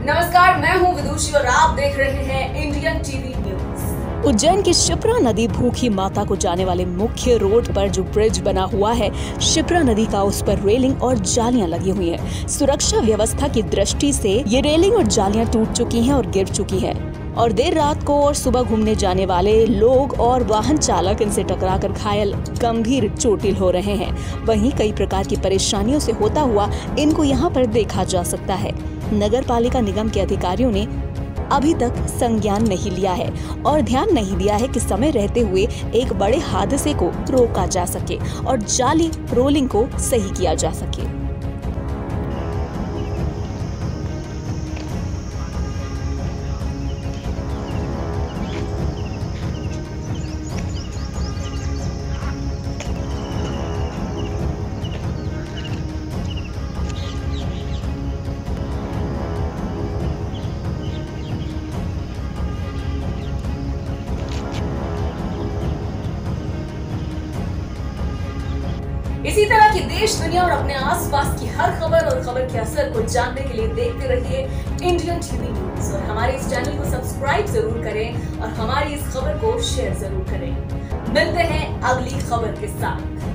नमस्कार, मैं हूं विदुषी और आप देख रहे हैं इंडियन टीवी न्यूज। उज्जैन की शिप्रा नदी भूखी माता को जाने वाले मुख्य रोड पर जो ब्रिज बना हुआ है शिप्रा नदी का, उस पर रेलिंग और जालियां लगी हुई हैं। सुरक्षा व्यवस्था की दृष्टि से ये रेलिंग और जालियां टूट चुकी हैं और गिर चुकी हैं और देर रात को और सुबह घूमने जाने वाले लोग और वाहन चालक इनसे टकराकर घायल गंभीर चोटिल हो रहे हैं। वहीं कई प्रकार की परेशानियों से होता हुआ इनको यहाँ पर देखा जा सकता है। नगर पालिका निगम के अधिकारियों ने अभी तक संज्ञान नहीं लिया है और ध्यान नहीं दिया है कि समय रहते हुए एक बड़े हादसे को रोका जा सके और जाली रोलिंग को सही किया जा सके। इसी तरह की देश, दुनिया और अपने आसपास की हर खबर और खबर के असर को जानने के लिए देखते रहिए इंडियन टीवी न्यूज और हमारे इस चैनल को सब्सक्राइब जरूर करें और हमारी इस खबर को शेयर जरूर करें। मिलते हैं अगली खबर के साथ।